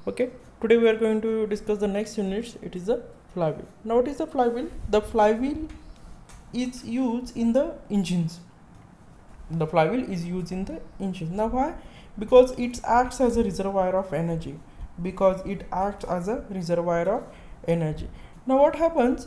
Okay, today we are going to discuss the next unit. It is the flywheel. Now what is the flywheel? The flywheel is used in the engines. The flywheel is used in the engines. Now why? Because it acts as a reservoir of energy. Because it acts as a reservoir of energy. Now what happens?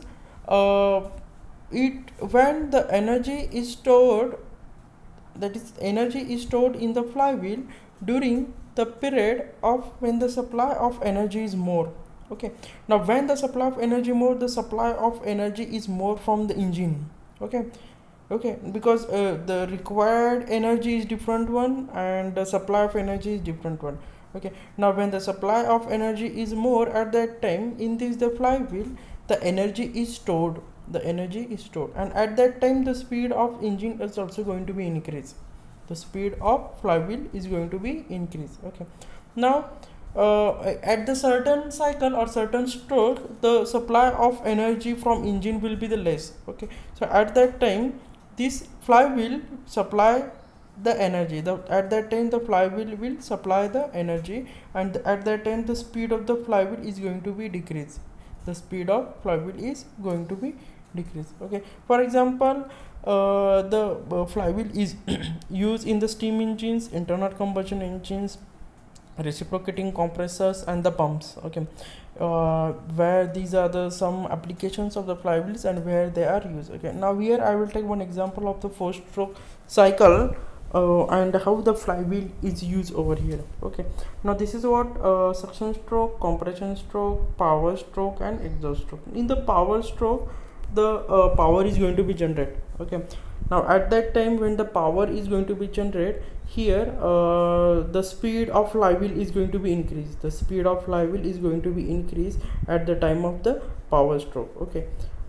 When the energy is stored, that is energy is stored in the flywheel during the period of when the supply of energy is more. Okay, now when the supply of energy more, the supply of energy is more from the engine. Okay, because the required energy is different one and the supply of energy is different one. Okay, now when the supply of energy is more at that time in this the flywheel, the energy is stored, and at that time the speed of engine is also going to be increased. The speed of flywheel is going to be increased. Okay, now at the certain cycle or certain stroke, the supply of energy from engine will be the less. Okay, so at that time this flywheel supply the energy, at that time the flywheel will supply the energy, and at that time the speed of the flywheel is going to be decreased. The speed of flywheel is going to be decreased. Okay, for example, the flywheel is used in the steam engines, internal combustion engines, reciprocating compressors and the pumps. Okay, where these are the some applications of the flywheels and where they are used. Okay, now here I will take one example of the 4-stroke cycle and how the flywheel is used over here. Okay, now this is what suction stroke, compression stroke, power stroke and exhaust stroke. In the power stroke, the power is going to be generated. Okay, now at that time when the power is going to be generated, here the speed of flywheel is going to be increased. The speed of flywheel is going to be increased at the time of the power stroke. Okay,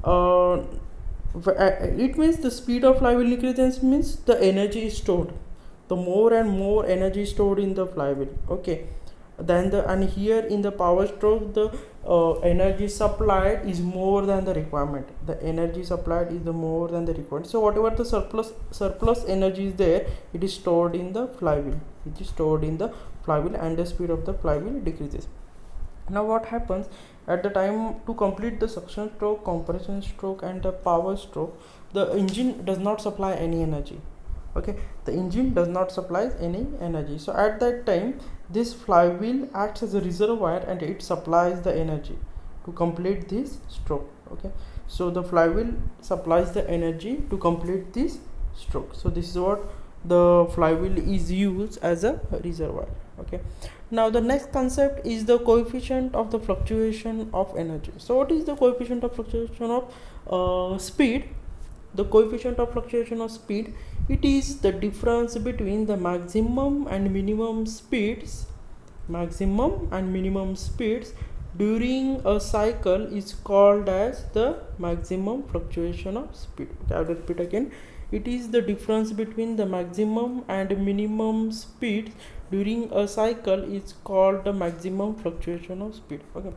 it means the speed of flywheel increases means the energy is stored. The more and more energy is stored in the flywheel. Okay, then and here in the power stroke the energy supplied is more than the requirement. The energy supplied is the more than the requirement. So whatever the surplus energy is there, it is stored in the flywheel. It is stored in the flywheel and the speed of the flywheel decreases. Now what happens at the time to complete the suction stroke, compression stroke and the power stroke, the engine does not supply any energy. Okay, the engine does not supply any energy. So at that time this flywheel acts as a reservoir and it supplies the energy to complete this stroke. Okay, so the flywheel supplies the energy to complete this stroke. So this is what the flywheel is used as a reservoir. Okay, now the next concept is the coefficient of the fluctuation of energy. So what is the coefficient of fluctuation of speed? The coefficient of fluctuation of speed, it is the difference between the maximum and minimum speeds. Maximum and minimum speeds during a cycle is called as the maximum fluctuation of speed. Okay, I will repeat again. It is the difference between the maximum and minimum speeds during a cycle is called the maximum fluctuation of speed. Okay,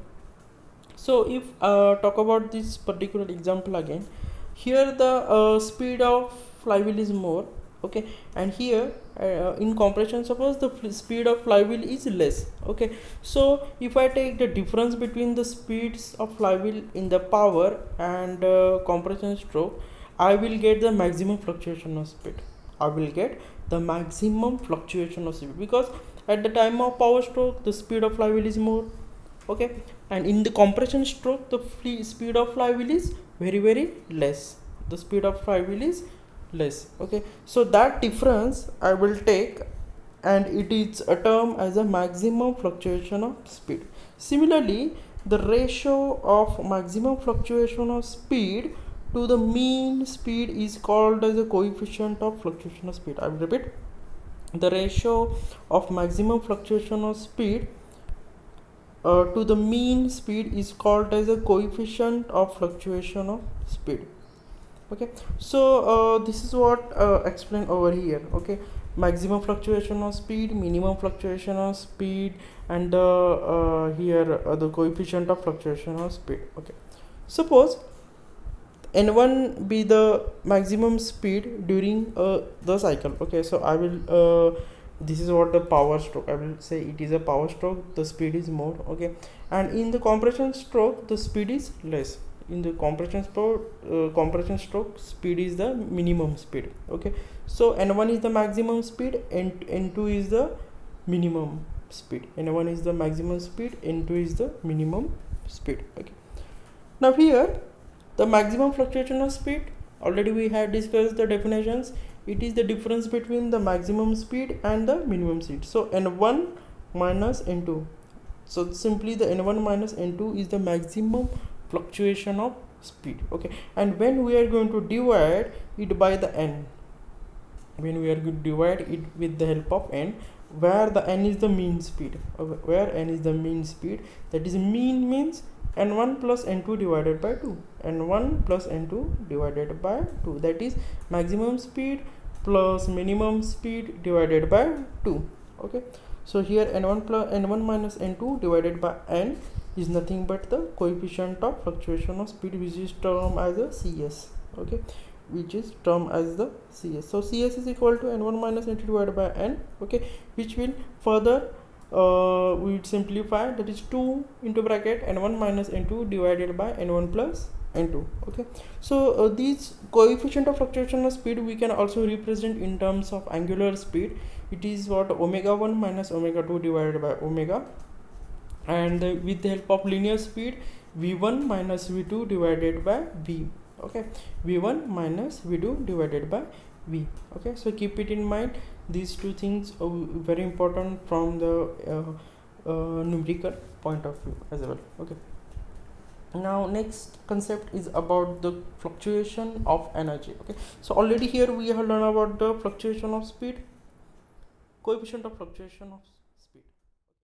so if talk about this particular example again, here the speed of flywheel is more. Okay, and here in compression suppose the speed of flywheel is less. Okay, so if I take the difference between the speeds of flywheel in the power and compression stroke, I will get the maximum fluctuation of speed. I will get the maximum fluctuation of speed because at the time of power stroke the speed of flywheel is more. Okay, and in the compression stroke the speed of flywheel is very less. The speed of flywheel is less. Okay, so that difference I will take and it is a term as a maximum fluctuation of speed. Similarly, the ratio of maximum fluctuation of speed to the mean speed is called as a coefficient of fluctuation of speed. I will repeat, the ratio of maximum fluctuation of speed to the mean speed is called as a coefficient of fluctuation of speed. Okay, so this is what explained over here. Okay, maximum fluctuation of speed, minimum fluctuation of speed, and here the coefficient of fluctuation of speed. Okay, suppose n1 be the maximum speed during the cycle. Okay, so I will this is what the power stroke, I will say it is a power stroke, the speed is more. Okay, and in the compression stroke the speed is less. In the compression stroke speed is the minimum speed. Okay, so n1 is the maximum speed and n2 is the minimum speed. N1 is the maximum speed, n2 is the minimum speed. Okay, now here the maximum fluctuation of speed, already we had discussed the definitions. It is the difference between the maximum speed and the minimum speed. So n1 minus n2, so simply the n1 minus n2 is the maximum fluctuation of speed. Okay, and when we are going to divide it by the n, when we are going to divide it with the help of n, where the n is the mean speed, where n is the mean speed, that is mean means n1 plus n2 divided by 2, n1 plus n2 divided by 2, that is maximum speed plus minimum speed divided by 2. Okay, so here n1 minus n2 divided by n is nothing but the coefficient of fluctuation of speed, which is termed as a CS. Okay, which is termed as the CS. So CS is equal to n1 minus n2 divided by n. Okay, which will further we would simplify, that is 2 into bracket n1 minus n2 divided by n1 plus n2. Okay, so these coefficient of fluctuation of speed we can also represent in terms of angular speed. It is what omega 1 minus omega 2 divided by omega, and with the help of linear speed v1 minus v2 divided by v. Okay, v1 minus v2 divided by v. Okay, so keep it in mind, these two things are very important from the numerical point of view as well. Okay, now next concept is about the fluctuation of energy. Okay, so already here we have learned about the fluctuation of speed, coefficient of fluctuation of